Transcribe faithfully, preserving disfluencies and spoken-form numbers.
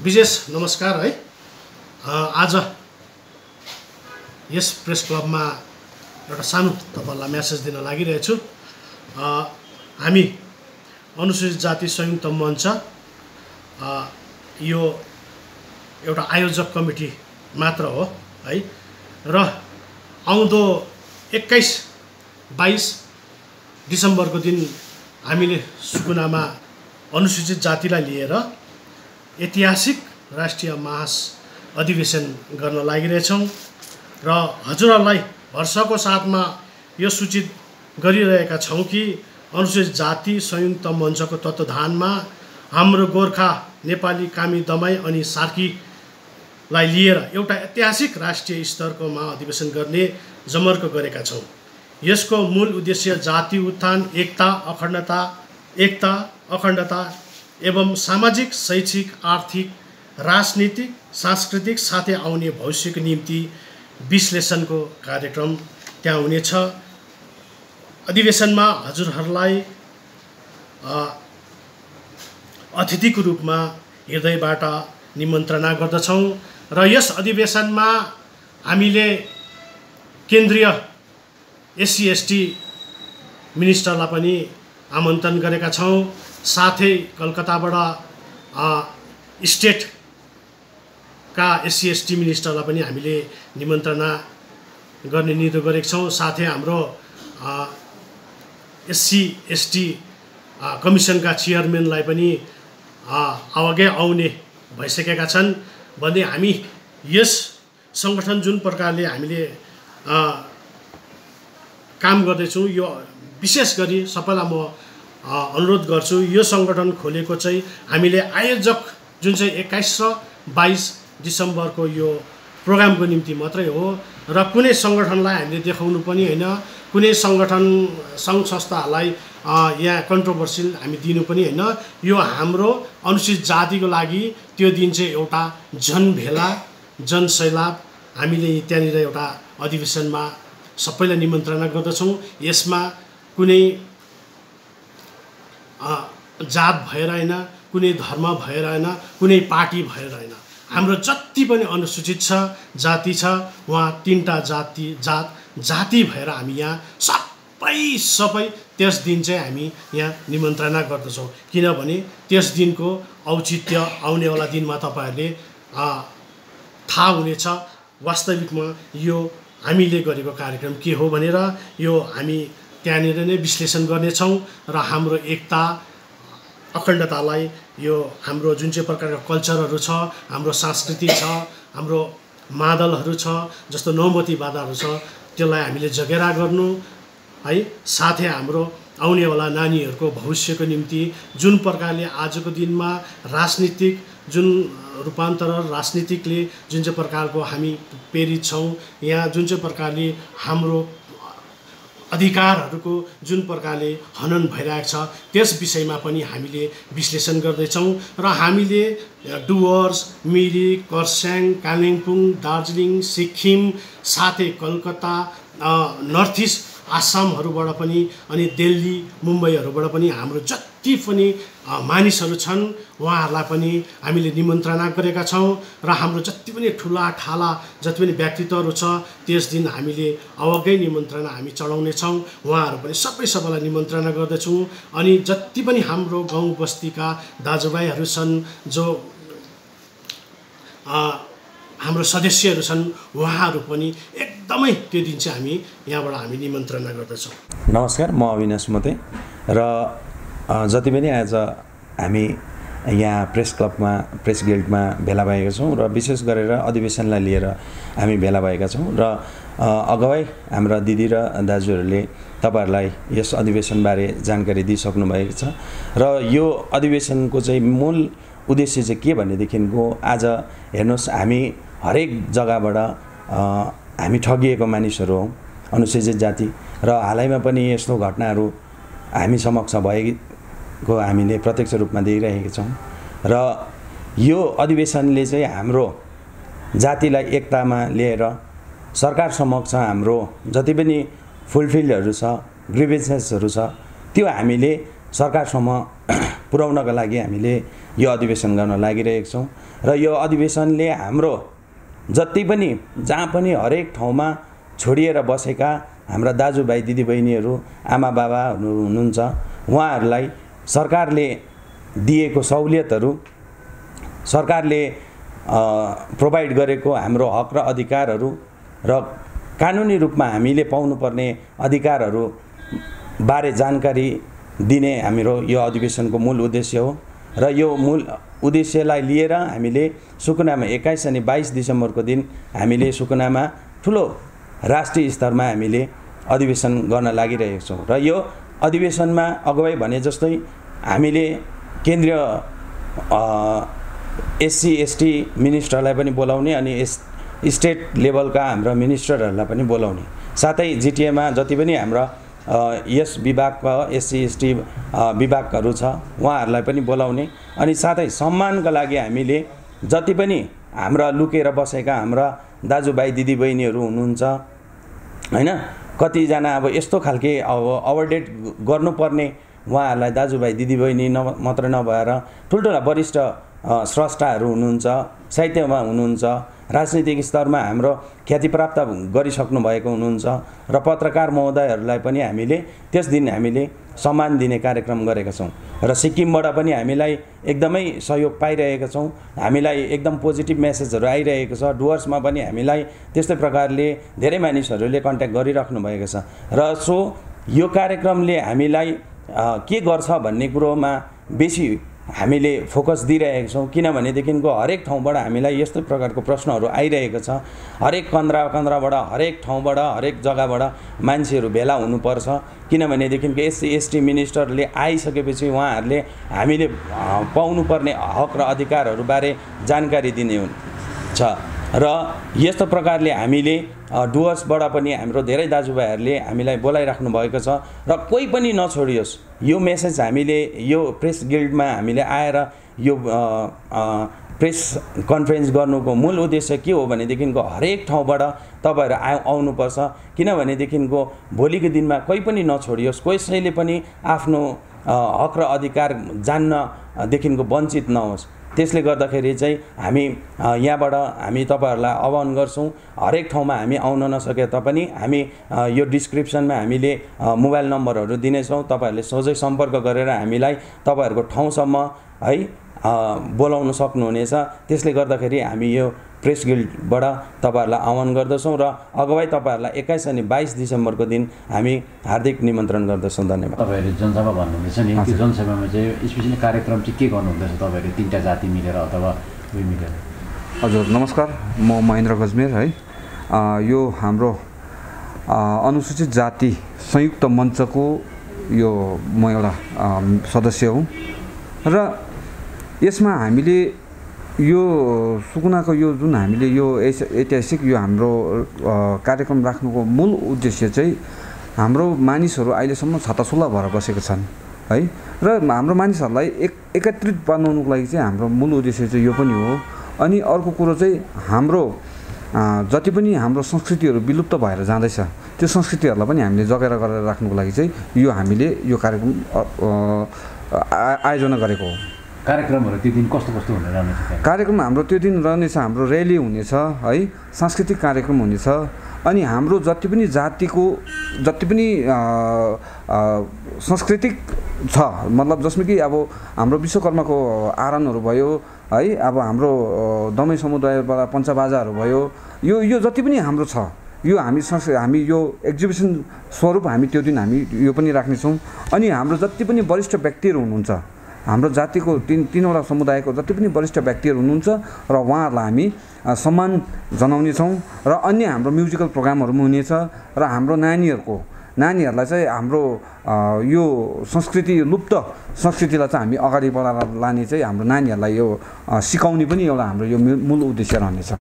विशेष नमस्कार है। आज यस प्रेस क्लबमा एउटा सानो तपाईहरुलाई मेसेज दिन लागिरहेछु। हामी अनुसूचित जाति संयुक्त मञ्च यो एउटा आयोजक कमिटी मात्र हो है र आउँदो एक्काइस बाइस डिसेम्बरको दिन हामीले सुकुनामा अनुसूचित जातिलाई लिएर ऐतिहासिक राष्ट्रिय महास अधिवेशन गर्न लागिरहेछौं र हजुरहरूलाई हर्षको साथमा यो सूचित गरिरहेका छौं कि अनुसूचित जाति संयुक्त मञ्चको तत्त्वावधानमा हाम्रो गोर्खा नेपाली कामी दमाई अनि सार्कीलाई लिएर एउटा ऐतिहासिक राष्ट्रिय स्तरको महाअधिवेशन गर्ने जमर्क गरेका छौं। यसको मूल उद्देश्य जाति उत्थान, एकता, अखण्डता एकता अखण्डता एवं सामाजिक, शैक्षिक, आर्थिक, राजनीतिक, सांस्कृतिक साथै आउने भविष्यको निम्ति विश्लेषणको कार्यक्रम त्यहाँ हुनेछ। अधिवेशनमा हजुरहरूलाई अतिथिको रूपमा हृदयबाट निमन्त्रणा गर्दछौं र यस अधिवेशनमा हामीले केन्द्रीय एससी एसटी मिनिस्टरलाई पनि आमन्त्रण गरेका छौं। साथै कलकत्ताबाट स्टेट का एससी एसटी मिनिस्टरलाई पनि हामीले निमन्त्रणा गर्ने निर्णय गरेका छौं। साथै हाम्रो एससी एसटी कमिसनका चेयरम्यानलाई पनि अगाडि आउने भइसकेका छन् भने हामी यस संगठन जुन प्रकारले हामीले काम गर्दैछौं यो विशेष गरी सबैलाई म अनुरोध गर्छु, यो संगठन खोलेको चाहिँ हामीले आयोजक जुन चाहिँ एक्काइस र बाइस डिसेम्बरको यो प्रोग्रामको निम्ति मात्रै हो र कुनै संगठनलाई हामीले देखाउनु पनि हैन, कुनै संगठन संघ संस्थाहरूलाई यहाँ कन्ट्रोभर्सियल हामी दिनु पनि हैन। यो हाम्रो अनुसूचित जातिको लागि त्यो दिन चाहिँ एउटा जनभेला जनसैलाब हामीले त्यहाँनिर एउटा अधिवेशनमा सबैलाई निमन्त्रणा गर्दछौं। यसमा कुनै जात भएर हैन, कुनै धर्म भएर हैन, कुनै पार्टी भएर हैन, हाम्रो जति पनि अनुसूचित छ जाति छ वहाँ तीनटा जाति जात जाति भएर हामी यहाँ सबै सबै त्यस दिन चाहिँ हामी यहाँ निमन्त्रणा गर्दछौं। किनभने त्यस दिनको औचित्य आउनेवाला दिनमा तपाईहरुले थाहा हुनेछ वास्तविकमा यो हामीले गरेको कार्यक्रम के हो भनेर। यो हामी त्यहाँनिर नै विश्लेषण गर्नेछौं र हाम्रो एकता अखण्डतालाई यो हाम्रो जुन चाहिँ प्रकारको कल्चरहरू छ, हाम्रो संस्कृति छ, हाम्रो मादलहरू छ जस्तो नौमती बाधाहरू छ त्यसलाई हामीले जगेरा गर्नु है। साथै हाम्रो आउनेवाला नानीहरूको भविष्यको निम्ति जुन प्रकारले आजको दिनमा राजनीतिक जुन रूपान्तर राजनीतिकले जुन चाहिँ प्रकारको हामी प्रेरित छौं, यहाँ जुन चाहिँ प्रकारले हाम्रो अधिकारहरूको जुन प्रकारले हनन भइरहेको छ त्यस विषयमा पनि हामीले विश्लेषण गर्दैछौं र हामीले डुवर्स, मिरिक, खरसाङ, कालिम्पोङ, दार्जिलिङ, सिक्किम साथै कलकत्ता, नर्थ इस्ट आसामहरूबाट पनि अनि दिल्ली, मुम्बईहरूबाट पनि हाम्रो जति पनि मानिसहरू छन् उहाँहरूलाई पनि हामीले निमन्त्रणा गरेका छौं र हाम्रो जति पनि ठुला ठाला जति पनि व्यक्तित्वहरू छ त्यस दिन हामीले अवगै निमन्त्रणा हामी चढाउने छौं। उहाँहरू पनि सबै सबैलाई निमन्त्रणा गर्दछौं अनि जति पनि हाम्रो गाउँ बस्तीका दाजुभाइहरू छन् जो हाम्रो सदस्यहरू छन् उहाँहरू पनि एकदमै त्यो दिन चाहिँ हामी यहाँबाट हामी निमन्त्रणा गर्दछौं। नमस्कार, म अविनाश मोते र जति पनि आज हामी यहाँ प्रेस क्लबमा प्रेस गिल्डमा भेला भएका छौं र विशेष गरेर अधिवेशनलाई लिएर हामी भेला भएका छौं र अगावै हाम्रा दिदी र दाजुहरूले तपाईहरुलाई यस अधिवेशनबारे जानकारी दिइसक्नु भएको छ र यो अधिवेशनको चाहिँ मूल उद्देश्य चाहिँ के भनेदेखिको आज हेर्नुस् हामी हरेक जग्गाबाट हामी ठगिएको मानिसहरू हौं अनुसूचित जाति र हालैमा पनि यस्तो घटनाहरू हामी समक्ष भएको हामीले प्रत्यक्ष रूपमा देखिरहेका छौं र यो अधिवेशनले चाहिँ हाम्रो जातिलाई एकतामा लिएर सरकार समक्ष हाम्रो जति पनि फुलफिलहरू छ, ग्रीभेन्सेसहरू छ त्यो हामीले सरकारसम्म पुर्याउनका लागि हामीले यो अधिवेशन गर्न लागिरहेका छौं र र यो अधिवेशनले हाम्रो जति पनि जहाँ पनि हरेक ठाउँमा छोडिएर बसेका हाम्रा दाजुभाइ दिदीबहिनीहरू आमा बाबाहरू हुनुहुन्छ उहाँहरूलाई सरकारले दिएको सहुलियतहरू सरकारले प्रोभाइड गरेको हाम्रो हक र अधिकारहरू र कानुनी रूपमा हामीले पाउनुपर्ने अधिकारहरू बारे जानकारी दिने हाम्रो यो अधिवेशनको मूल उद्देश्य हो र यो मूल उद्देश्यलाई लिएर हामीले सुकुनामा एक्काइस अनि बाइस डिसेम्बरको दिन हामीले सुकुनामा ठुलो राष्ट्रिय स्तरमा हामीले अधिवेशन गर्न लागिरहेका छौँ र यो अधिवेशनमा अगुवाई भने जस्तै हामीले केन्द्रीय एससी एसटी मिनिस्टरलाई पनि बोलाउने अनि एस स्टेट लेभलका हाम्रा मिनिस्टरहरूलाई पनि बोलाउने साथै जिटिएमा जति पनि हाम्रा यस विभागका एससी एसटी विभागहरू छ उहाँहरूलाई पनि बोलाउने अनि साथै सम्मानका लागि हामीले जति पनि हाम्रा लुकेर बसेका हाम्रा दाजुभाइ दिदीबहिनीहरू हुनुहुन्छ हैन कतिजना अब यस्तो खालके अब अवार्डेड गर्नुपर्ने उहाँहरूलाई दाजुभाइ दिदीबहिनी न मात्र नभएर ठुल्ठुला वरिष्ठ स्रष्टाहरू हुनुहुन्छ साहित्यमा हुनुहुन्छ राजनीतिक स्तरमा हाम्रो ख्याति प्राप्त गरिसक्नु भएको हुनुहुन्छ र पत्रकार महोदयहरूलाई पनि हामीले त्यस दिन हामीले सम्मान दिने कार्यक्रम गरेका छौँ र सिक्किमबाट पनि हामीलाई एकदमै सहयोग पाइरहेका छौँ हामीलाई एकदम पोजिटिभ मेसेजहरू आइरहेको छ डुवर्समा पनि हामीलाई त्यस्तै प्रकारले धेरै मानिसहरूले कन्ट्याक्ट गरिराख्नु भएको छ र सो यो कार्यक्रमले हामीलाई के गर्छ भन्ने कुरोमा बेसी हामीले फोकस दिइरहेका छौँ किनभनेदेखिको हरेक ठाउँबाट हामीलाई यस्तो प्रकारको प्रश्नहरू आइरहेको छ हरेक कन्द्रा कन्द्राबाट हरेक ठाउँबाट हरेक जग्गाबाट मान्छेहरू भेला हुनुपर्छ किनभनेदेखिको एससी एसटी मिनिस्टरले आइसकेपछि उहाँहरूले हामीले पाउनुपर्ने हक र अधिकारहरूबारे जानकारी दिने हुन्छ र यस्तो प्रकारले हामीले डुवर्सबाट पनि हाम्रो धेरै दाजुभाइहरूले हामीलाई बोलाइराख्नु भएको छ र कोही पनि नछोडियोस् यो मेसेज हामीले यो प्रेस गिल्डमा हामीले आएर यो प्रेस कन्फरेन्स गर्नुको मूल उद्देश्य के हो भनेदेखिको हरेक ठाउँबाट तपाईँहरू आ आउनुपर्छ किनभनेदेखिको भोलिको दिनमा कोही पनि नछोडियोस् कसैले पनि आफ्नो हक र अधिकार जान्नदेखिको वञ्चित नहोस् त्यसले गर्दाखेरि चाहिँ हामी यहाँबाट हामी तपाईहरुलाई आह्वान गर्छौं हरेक ठाउँमा हामी आउन नसके तापनि हामी यो डिस्क्रिप्सनमा हामीले मोबाइल नम्बरहरू दिनेछौं तपाईहरुले सोझै सम्पर्क गरेर हामीलाई तपाईहरुको ठाउँसम्म है बोलाउन सक्नुहुनेछ त्यसले गर्दाखेरि हामी यो प्रेस गिल्डबाट तपाईहरुलाई आह्वान गर्दछौं र अगुवाई तपाईहरुलाई एक्काइस अनि बाइस डिसेम्बरको दिन हामी हार्दिक निमन्त्रण गर्दछौं धन्यवाद तपाईहरुले जनसभा भन्नुहुँदैछ नि त्यो जनसभामा चाहिँ स्पेशली कार्यक्रम चाहिँ के गर्नुहुँदैछ तपाईहरुले तीनटा जाति मिलेर अथवा उही मिलेर हजुर नमस्कार म महेन्द्र गजमेर है यो हाम्रो अनुसूचित जाति संयुक्त मञ्चको यो म एउटा सदस्य हुँ र यसमा हामीले यो सुकुनाको यो जुन हामीले यो ऐतिहासिक यो हाम्रो कार्यक्रम राख्नुको मूल उद्देश्य चाहिँ हाम्रो मानिसहरू अहिलेसम्म छताछुल्ला भएर बसेका छन् है र हाम्रो मानिसहरूलाई एक एकत्रित बनाउनुको लागि चाहिँ हाम्रो मूल उद्देश्य चाहिँ यो पनि हो अनि अर्को कुरो चाहिँ हाम्रो जति पनि हाम्रो संस्कृतिहरू विलुप्त भएर जाँदैछ त्यो संस्कृतिहरूलाई पनि हामीले जगेर गरेर राख्नुको लागि चाहिँ यो हामीले यो कार्यक्रम आयोजना गरेको हो कार्यक्रमहरु त्यो दिन कस्तो कस्तो हुने रहनेछ कार्यक्रम हाम्रो त्यो दिन रहनेछ हाम्रो र्याली हुनेछ है सांस्कृतिक कार्यक्रम हुनेछ अनि हाम्रो जति पनि जातिको जति पनि सांस्कृतिक छ मतलब जसमा कि अब हाम्रो विश्वकर्माको आरानहरु भयो है अब हाम्रो दमै समुदायबाट पञ्चबाजाहरु भयो यो यो जति पनि हाम्रो छ यो हामी हामी यो एक्जिबिसन स्वरूप हामी त्यो दिन हामी यो पनि राख्ने छौं अनि हाम्रो जति पनि वरिष्ठ व्यक्तिहरु हुनुहुन्छ हाम्रो जातिको तीन तीनवटा समुदायको जति पनि वरिष्ठ व्यक्तिहरु हुनुहुन्छ र उहाँहरूलाई हामी सम्मान जनाउने छौं र अन्य हाम्रो म्युजिकल प्रोग्रामहरु पनि हुनेछ र हाम्रो नानीहरुको नानीहरुलाई चाहिँ हाम्रो यो संस्कृति लुप्त संस्कृतिलाई चाहिँ हामी अगाडि बढाएर लाने चाहिँ हाम्रो नानीहरुलाई यो सिकाउने पनि एउटा हाम्रो यो मूल उद्देश्य रहनेछ।